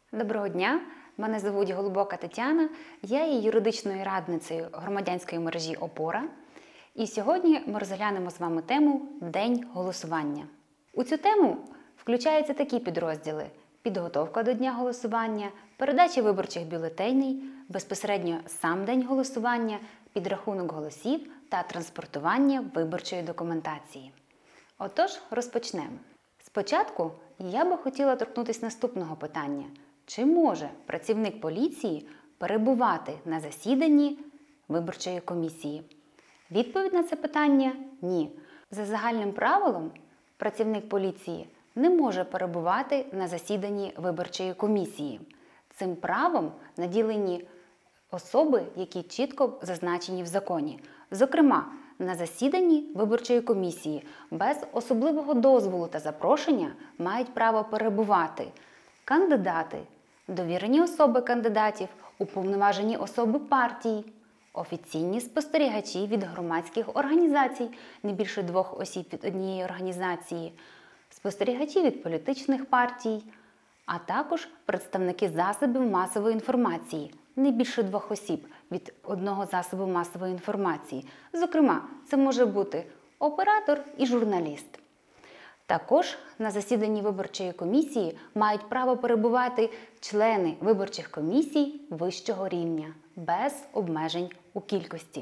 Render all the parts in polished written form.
Доброго дня! Мене звуть Голубока Тетяна, я є юридичною радницею громадянської мережі «Опора». І сьогодні ми розглянемо з вами тему «День голосування». У цю тему включаються такі підрозділи: підготовка до дня голосування, передача виборчих бюлетеней, безпосередньо сам день голосування, підрахунок голосів та транспортування виборчої документації. Отож, розпочнемо. Спочатку я би хотіла торкнутися наступного питання. Чи може працівник поліції перебувати на засіданні виборчої комісії? Відповідь на це питання – ні. За загальним правилом, працівник поліції не може перебувати на засіданні виборчої комісії. Цим правом наділені особи, які чітко зазначені в законі. Зокрема, на засіданні виборчої комісії без особливого дозволу та запрошення мають право перебувати кандидати, довірені особи кандидатів, уповноважені особи партій, офіційні спостерігачі від громадських організацій, не більше 2 осіб від однієї організації, спостерігачі від політичних партій, а також представники засобів масової інформації, не більше 2 осіб від одного засобу масової інформації. Зокрема, це може бути оператор і журналіст. Також на засіданні виборчої комісії мають право перебувати члени виборчих комісій вищого рівня, без обмежень у кількості.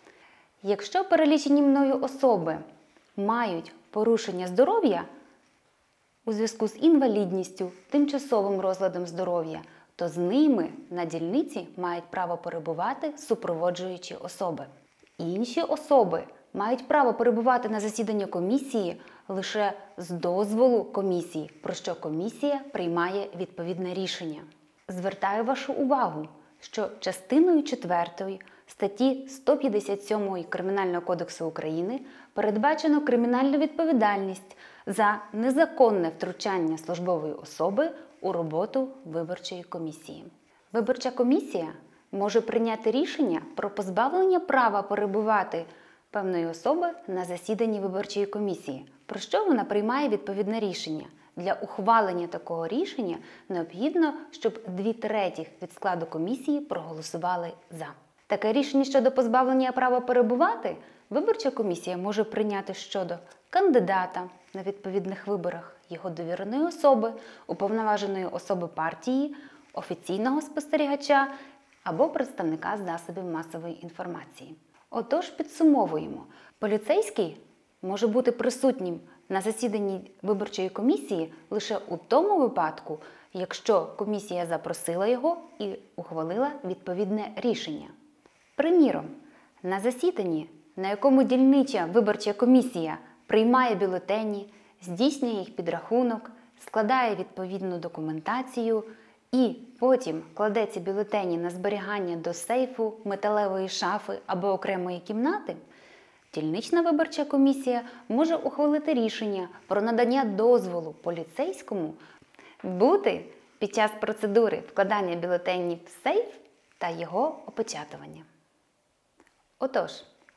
Якщо перелічені мною особи мають порушення здоров'я у зв'язку з інвалідністю, тимчасовим розладом здоров'я, то з ними на дільниці мають право перебувати супроводжуючі особи. Інші особи мають право перебувати на засіданні комісії лише з дозволу комісії, про що комісія приймає відповідне рішення. Звертаю вашу увагу, що частиною 4 статті 157 Кримінального кодексу України передбачено кримінальну відповідальність за незаконне втручання службової особи у роботу виборчої комісії. Виборча комісія може прийняти рішення про позбавлення права перебувати певної особи на засіданні виборчої комісії, про що вона приймає відповідне рішення. Для ухвалення такого рішення необхідно, щоб 2/3 від складу комісії проголосували «за». Таке рішення щодо позбавлення права перебувати виборча комісія може прийняти щодо кандидата на відповідних виборах, його довіреної особи, уповноваженої особи партії, офіційного спостерігача або представника засобів масової інформації. Отож, підсумовуємо. Поліцейський може бути присутнім на засіданні виборчої комісії лише у тому випадку, якщо комісія запросила його і ухвалила відповідне рішення. Приміром, на засіданні, на якому дільнича виборча комісія приймає бюлетені, здійснює їх підрахунок, складає відповідну документацію і потім кладе ці бюлетені на зберігання до сейфу, металевої шафи або окремої кімнати, дільнична виборча комісія може ухвалити рішення про надання дозволу поліцейському бути під час процедури вкладання бюлетенів в сейф та його опечатування. Отож,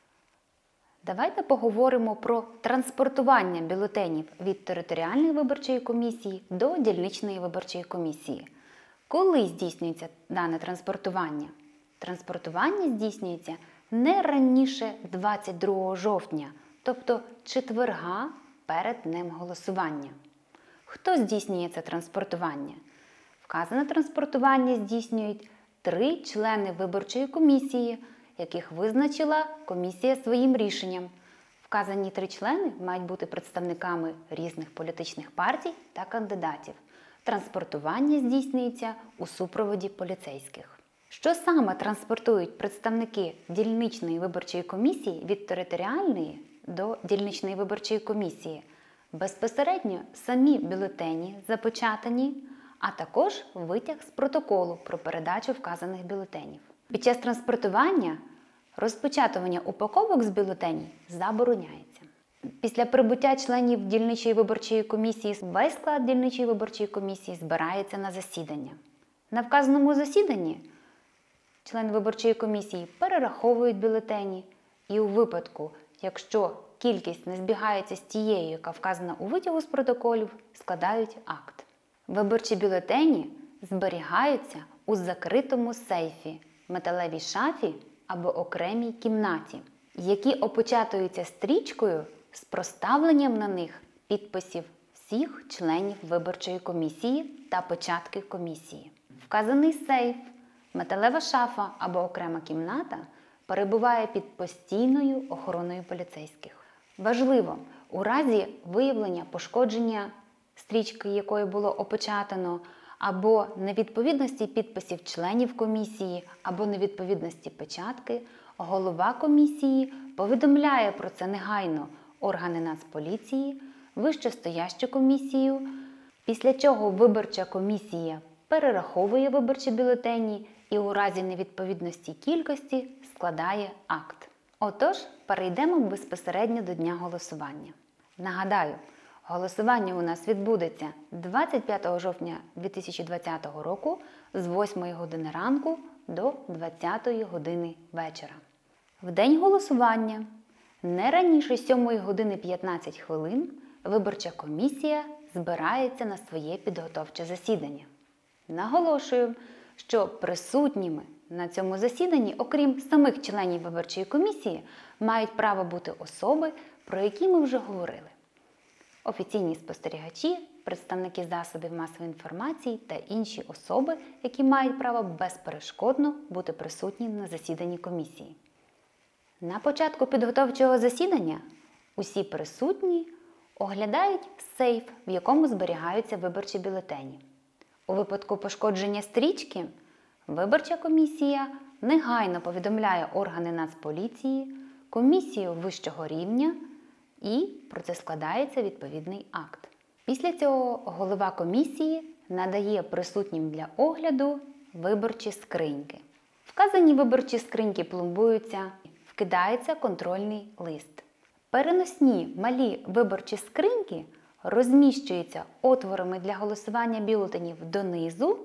давайте поговоримо про транспортування бюлетенів від територіальної виборчої комісії до дільничної виборчої комісії. Коли здійснюється дане транспортування? Транспортування здійснюється не раніше 22 жовтня, тобто четверга перед днем голосування. Хто здійснює це транспортування? Вказане транспортування здійснюють 3 члени виборчої комісії, яких визначила комісія своїм рішенням. Вказані 3 члени мають бути представниками різних політичних партій та кандидатів. Транспортування здійснюється у супроводі поліцейських. Що саме транспортують представники дільничної виборчої комісії від територіальної до дільничної виборчої комісії? Безпосередньо самі бюлетені запечатані, а також витяг з протоколу про передачу вказаних бюлетенів. Під час транспортування розпечатування упаковок з бюлетенів забороняється. Після прибуття членів дільничої виборчої комісії весь склад дільничої виборчої комісії збирається на засідання. На вказаному засіданні члени виборчої комісії перераховують бюлетені і у випадку, якщо кількість не збігається з тією, яка вказана у витягу з протоколів, складають акт. Виборчі бюлетені зберігаються у закритому сейфі, металевій шафі або окремій кімнаті, які опечатуються стрічкою з проставленням на них підписів всіх членів виборчої комісії та печатки комісії. Вказаний сейф, металева шафа або окрема кімната перебуває під постійною охороною поліцейських. Важливо, у разі виявлення пошкодження стрічки, якою було опечатано, або невідповідності підписів членів комісії, або невідповідності печатки, голова комісії повідомляє про це негайно органи Нацполіції, вищестоящу комісію, після чого виборча комісія перераховує виборчі бюлетені і у разі невідповідності кількості складає акт. Отож, перейдемо безпосередньо до дня голосування. Нагадаю, голосування у нас відбудеться 25 жовтня 2020 року з 8 години ранку до 20 години вечора. В день голосування не раніше 7 години 15 хвилин виборча комісія збирається на своє підготовче засідання. Наголошую, що присутніми на цьому засіданні, окрім самих членів виборчої комісії, мають право бути особи, про які ми вже говорили. Офіційні спостерігачі, представники засобів масової інформації та інші особи, які мають право безперешкодно бути присутні на засіданні комісії. На початку підготовчого засідання усі присутні оглядають сейф, в якому зберігаються виборчі бюлетені. У випадку пошкодження стрічки виборча комісія негайно повідомляє органи Нацполіції, комісію вищого рівня і про це складається відповідний акт. Після цього голова комісії надає присутнім для огляду виборчі скриньки. Вказані виборчі скриньки пломбуються, вкидається контрольний лист. Переносні малі виборчі скриньки розміщуються отворами для голосування бюлетенів донизу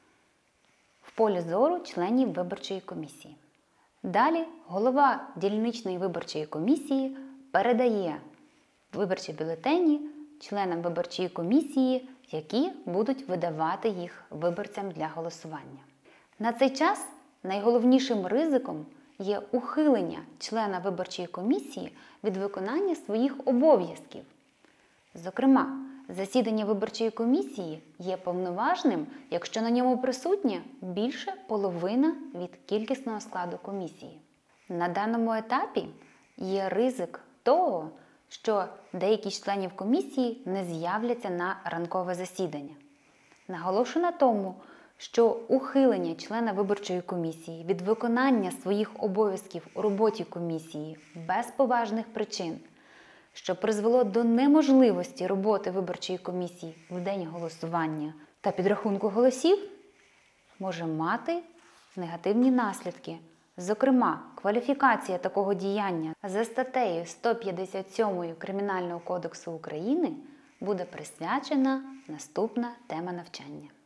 в полі зору членів виборчої комісії. Далі голова дільничної виборчої комісії передає виборчі бюлетені членам виборчої комісії, які будуть видавати їх виборцям для голосування. На цей час найголовнішим ризиком є ухилення члена виборчої комісії від виконання своїх обов'язків. Зокрема, засідання виборчої комісії є повноважним, якщо на ньому присутня більше половина від кількісного складу комісії. На даному етапі є ризик того, що деякі з членів комісії не з'являться на ранкове засідання. Наголошую на тому, що ухилення члена виборчої комісії від виконання своїх обов'язків у роботі комісії без поважних причин, що призвело до неможливості роботи виборчої комісії в день голосування та підрахунку голосів, може мати негативні наслідки. Зокрема, кваліфікація такого діяння за статтею 157 Кримінального кодексу України буде присвячена наступна тема навчання.